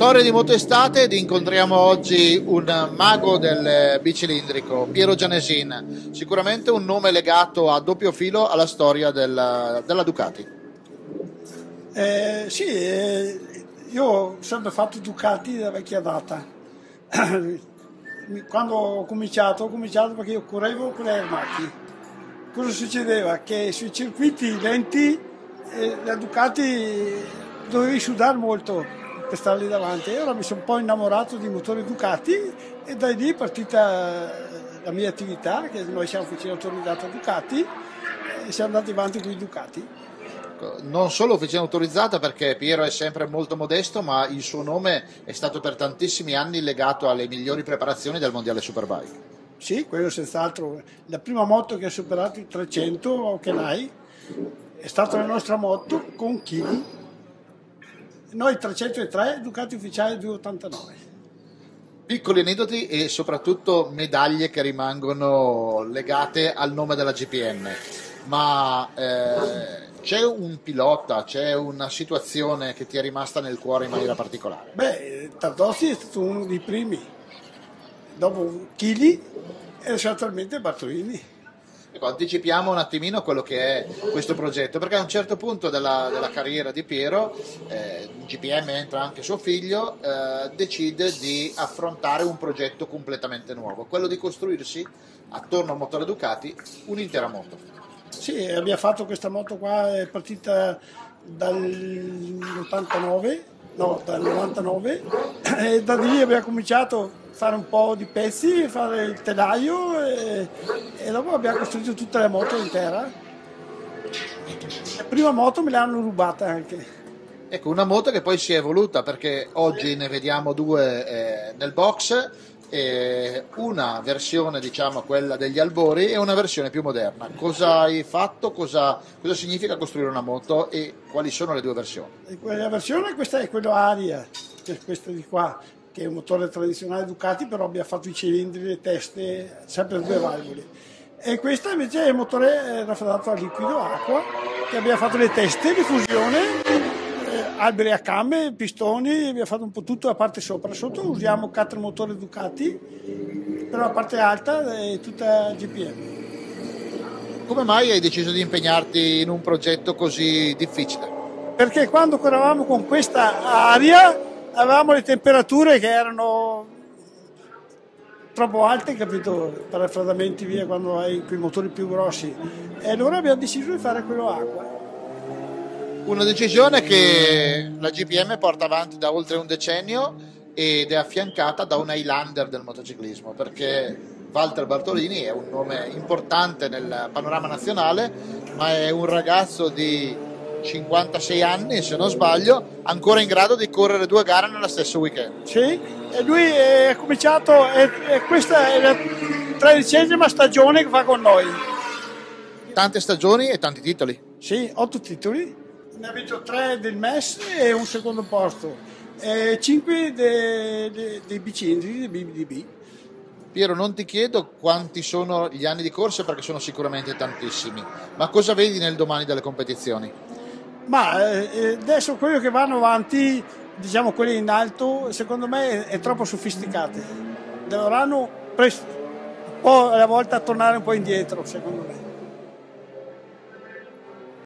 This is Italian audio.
Storia di motoestate ed incontriamo oggi un mago del bicilindrico, Piero Gianesin, sicuramente un nome legato a doppio filo alla storia della Ducati. Sì, io ho sempre fatto Ducati da vecchia data. Quando ho cominciato perché io correvo con le Aermacchi. Cosa succedeva? Che sui circuiti lenti la Ducati dovevi sudare molto per stare lì davanti. E ora mi sono un po' innamorato di motori Ducati e da lì è partita la mia attività, che noi siamo officina autorizzata Ducati e siamo andati avanti con i Ducati. Non solo officina autorizzata, perché Piero è sempre molto modesto, ma il suo nome è stato per tantissimi anni legato alle migliori preparazioni del mondiale Superbike. Sì, quello senz'altro. La prima moto che ha superato i 300 a Hockenheim è stata la nostra moto con Chili. Noi 303, Ducati ufficiale 289. Piccoli aneddoti e soprattutto medaglie che rimangono legate al nome della GPM. Ma c'è un pilota, c'è una situazione che ti è rimasta nel cuore in maniera particolare? Beh, Tardossi è stato uno dei primi, dopo Chili e attualmente Bartolini. Ecco, anticipiamo un attimino quello che è questo progetto, perché a un certo punto della carriera di Piero, in GPM entra anche suo figlio, decide di affrontare un progetto completamente nuovo, quello di costruirsi attorno a un motore Ducati un'intera moto. Sì, abbiamo fatto questa moto qua, è partita dal 99 e da lì abbiamo cominciato a fare un po' di pezzi, fare il telaio e dopo abbiamo costruito tutta la moto intera. La prima moto me l'hanno rubata anche. Ecco, una moto che poi si è evoluta, perché oggi ne vediamo due nel box, una versione, diciamo, quella degli albori, e una versione più moderna. Cosa hai fatto? Cosa significa costruire una moto e quali sono le due versioni? La versione, questa è quello Aria, che è questa di qua, che è un motore tradizionale Ducati, però abbiamo fatto i cilindri, le teste, sempre due valvole. E questa invece è il motore raffreddato a liquido, acqua, che abbiamo fatto le teste di fusione, alberi a camme, pistoni, abbiamo fatto un po' tutto la parte sopra. Sotto usiamo 4 motori Ducati, però la parte alta è tutta GPM. Come mai hai deciso di impegnarti in un progetto così difficile? Perché quando correvamo con questa Aria avevamo le temperature che erano troppo alte, capito, per raffreddamenti via quando hai quei motori più grossi, e allora abbiamo deciso di fare quello acqua. Una decisione che la GPM porta avanti da oltre un decennio ed è affiancata da un Highlander del motociclismo, perché Walter Bartolini è un nome importante nel panorama nazionale, ma è un ragazzo di 56 anni, se non sbaglio, ancora in grado di correre 2 gare nello stesso weekend. Sì, e lui è cominciato, e questa è la 13ª stagione che fa con noi. Tante stagioni e tanti titoli. Sì, 8 titoli. Ne ha vinto 3 del MES e un secondo posto, e 5 dei bicindri, dei BBDB. Piero, non ti chiedo quanti sono gli anni di corsa, perché sono sicuramente tantissimi, ma cosa vedi nel domani delle competizioni? Ma adesso quelli che vanno avanti, diciamo quelli in alto, secondo me è troppo sofisticate. Dovranno un po' alla volta tornare un po' indietro, secondo me.